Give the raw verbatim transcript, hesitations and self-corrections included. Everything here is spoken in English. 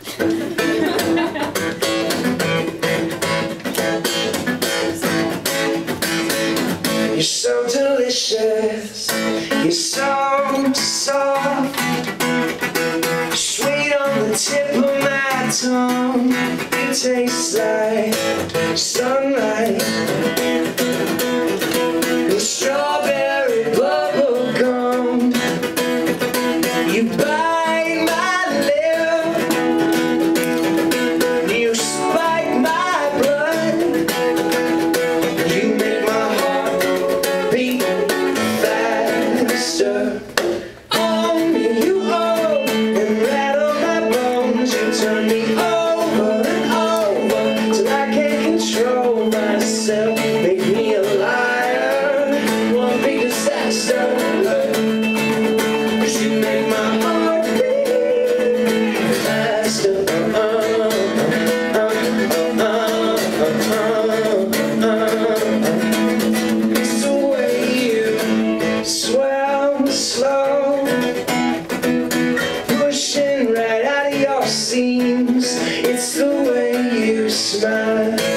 You're so delicious, you're so soft, sweet on the tip of my tongue. You taste like sunlight and strawberry bubble gum. You bite my lip, you spike my blood, you make my heart beat faster. On me you go and rattle my bones. You turn me over and over till I can't control myself. Make me a liar, one big disaster. 'Cause you make my heart beat faster. uh, uh, uh, uh, uh, uh, uh. It's the way you swell slow, pushing right out of your seams. It's the way you smile.